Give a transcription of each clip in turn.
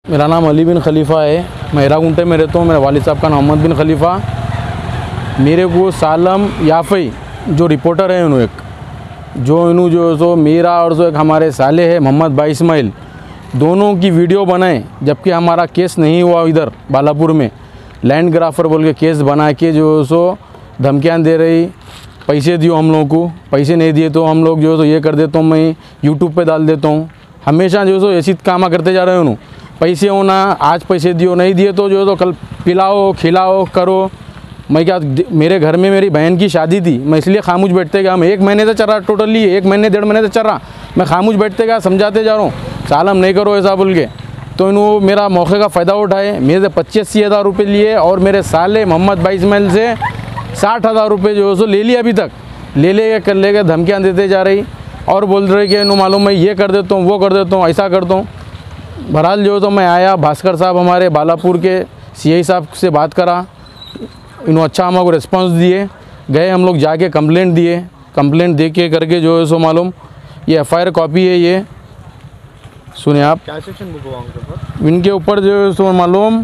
मेरा नाम अली बिन खलीफ़ा है। मैं हेरागुंटे में रहता हूँ। मेरे वालिद साहब का नाम मोहम्मद बिन खलीफ़ा। मेरे को सालम याफ़ई जो रिपोर्टर है उन्होंने एक जो इन्हों जो मेरा और जो एक हमारे साले है मोहम्मद भाई इस्माइल, दोनों की वीडियो बनाए जबकि हमारा केस नहीं हुआ। इधर बालापुर में लैंड ग्राफर बोल के केस बना के जो सो धमकियाँ दे रही, पैसे दियो हम लोगों को, पैसे नहीं दिए तो हम लोग जो ये कर देता हूँ, मैं यूट्यूब पे डाल देता हूँ। हमेशा जो सो ऐसी काम करते जा रहे हो। पैसे होना, आज पैसे दियो, नहीं दिए तो जो तो कल पिलाओ खिलाओ करो। मैं क्या, मेरे घर में मेरी बहन की शादी थी, मैं इसलिए खामोश बैठते गया। मैं 1 महीने से चल रहा, टोटली 1 महीने 1.5 महीने से चल रहा, मैं खामोश बैठते गया, समझाते जा रहा हूँ सालम नहीं करो ऐसा बोल के। तो इन्हों मेरा मौके का फ़ायदा उठाए, मेरे से 85,000 रुपये लिए और मेरे साले मोहम्मद भाई इस्माइल से 60,000 रुपये जो सो ले लिया। अभी तक ले कर लेकर धमकियाँ देते जा रही और बोल रहे कि इन्हों मालूम मैं ये कर देता हूँ, वो कर देता हूँ, ऐसा करता हूँ। बहरहाल जो तो मैं आया, भास्कर साहब हमारे बालापुर के सीआई साहब से बात करा, इन्होंने अच्छा हमको रिस्पांस दिए। गए हम लोग जाके कंप्लेंट दिए, कंप्लेंट दे के करके जो है सो मालूम ये FIR कॉपी है। ये सुने आप, क्या सेक्शन बुक हुआ उनके ऊपर? इनके ऊपर जो है सो मालूम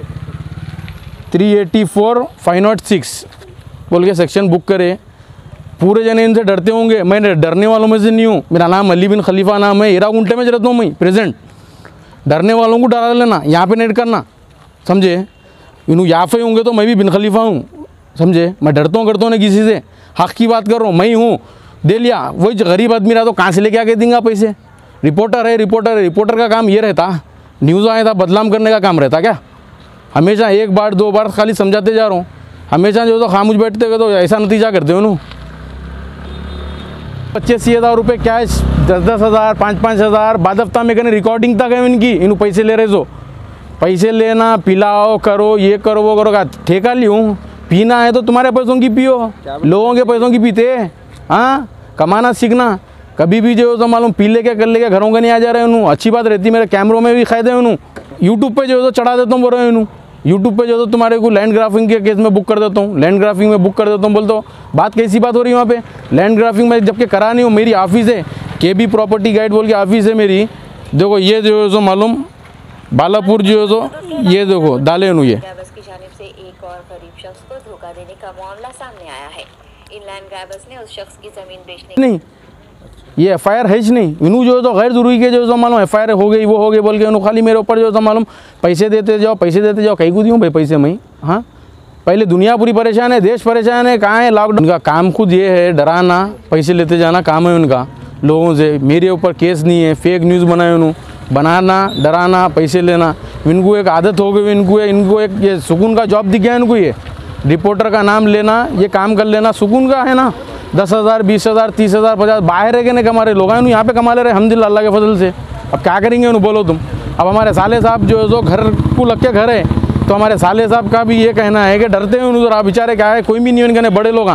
384 506 बोल के सेक्शन बुक करे। पूरे जने इनसे डरते होंगे, मैं डरने वालों में से नहीं हूँ। मेरा नाम अली बिन खलीफ़ा नाम है, हेरागुंटे में रहता हूँ मैं प्रेजेंट। डरने वालों को डरा लेना, यहाँ पे नहीं करना, समझे। इन्हों याफ़े होंगे तो मैं भी बिन खलीफ़ा हूँ, समझे। मैं डरता हूँ करता हूँ नहीं किसी से, हक़ की बात कर रहा हूँ। मैं ही हूँ, दे लिया। वही गरीब आदमी रहा तो कहाँ से लेके आके देंगे पैसे। रिपोर्टर है, रिपोर्टर का काम ये रहता, न्यूज़ आया था बदनाम करने का काम रहता क्या। हमेशा 1 बार 2 बार खाली समझाते जा रहा हूँ, हमेशा जो तो खामोश बैठते हुए तो ऐसा नतीजा करते हो। 25,000 रुपये कैश, 10-10 हज़ार, 5-5 हज़ार, बाद हफ्ता में कहने रिकॉर्डिंग तक है इनकी। इन्हों पैसे ले रहे सो पैसे लेना, पिलाओ करो, ये करो वो करो। का ठेका लियूँ, पीना है तो तुम्हारे पैसों की पियो, लोगों के पैसों की पीते। हाँ, कमाना सीखना। कभी भी जो तो मालूम पी लेके कर लेके घरों का नहीं आ जा रहे हैं। अच्छी बात रहती, मेरे कैमरों में भी क़ैद है। यूट्यूब पे जो तो चढ़ा देता हूँ बोल रहे हैं। यूट्यूब पे जो तो तुम्हारे को लैंड ग्राफिंग के केस में बुक कर देता हूँ, लैंड ग्राफिंग में बुक कर देता हूँ। बोलते हो बात कैसी बात हो रही है वहाँ पे। लैंड ग्राफिंग में जबकि करा नहीं हूँ, मेरी ऑफिस है KB प्रॉपर्टी गाइड बोल के ऑफिस है मेरी। देखो ये जो है सो मालूम बालापुर जो है सो ये देखो डाले ये ग्रैबर्स की जानिब से एक और गरीब शख्स को धोखा देने का मामला सामने आया है। इन लैंड ग्रैबर्स ने उस शख्स की ज़मीन बेचने नहीं, ये FIR है ही नहीं। इन्हों जो है तो गैर ज़रूरी के जो है मालूम FIR हो गई वो हो गई बोल के इन्हों खाली मेरे ऊपर जो है मालूम पैसे देते जाओ कहीं को दूँ भाई पैसे मैं। हाँ, पहले दुनिया पूरी परेशान है, देश परेशान है, कहाँ है लॉकडाउन। उनका काम खुद ये है डराना, पैसे लेते जाना काम है उनका लोगों से। मेरे ऊपर केस नहीं है, फेक न्यूज़ बनाए उन्होंने, बनाना डराना पैसे लेना। इनको एक आदत हो गई, इनको एक ये सुकून का जॉब दिख गया इनको। ये रिपोर्टर का नाम लेना, ये काम कर लेना सुकून का है ना। 10,000 20,000 30,000 50 बाहर रह के नहीं कमा रहे लोग, यहाँ पे कमा ले रहे अल्हम्दुलिल्लाह अल्लाह के फजल से। अब क्या करेंगे उन्हें बोलो तुम। अब हमारे साले साहब जो है सो घर को लग के घर है, तो हमारे साले साहब का भी ये कहना है कि डरते हैं उन्हें आप बेचारे, क्या है कोई भी नहीं उनके बड़े लोग।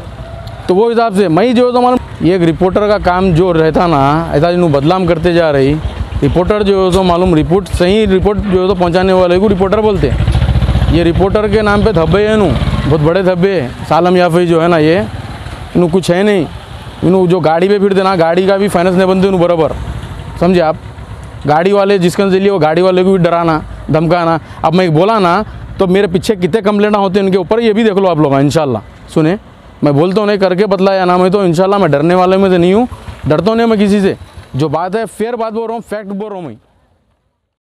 तो वो हिसाब से मैं जो है तो मालूम ये एक रिपोर्टर का काम जो रहता ना, ऐसा इन्हों बदनाम करते जा रही। रिपोर्टर जो है तो मालूम रिपोर्ट सही रिपोर्ट जो है तो पहुँचाने वाले को रिपोर्टर बोलते हैं। ये रिपोर्टर के नाम पे धब्बे हैं इन्हों, बहुत बड़े धब्बे हैं। सालम याफ़ई जो है ना ये इन्हों कुछ है नहीं। इन्हों जो गाड़ी पे फिर देना, गाड़ी का भी फाइनेंस नहीं बनते इन्हों बराबर, समझे आप। गाड़ी वाले जिसके लिए वो गाड़ी वाले को भी डराना धमकाना। अब मैं बोला ना तो मेरे पीछे कितने कंप्लेंट होते हैं उनके ऊपर, ये भी देख लो आप लोग इंशाल्लाह। सुने, मैं बोलता हूँ नहीं करके बतलाया ना, मैं तो इंशाल्लाह मैं डरने वाले में से नहीं हूँ, डरता हूँ नहीं मैं किसी से। जो बात है फेयर बात बोल रहा हूँ, फैक्ट बोल रहा हूँ मैं।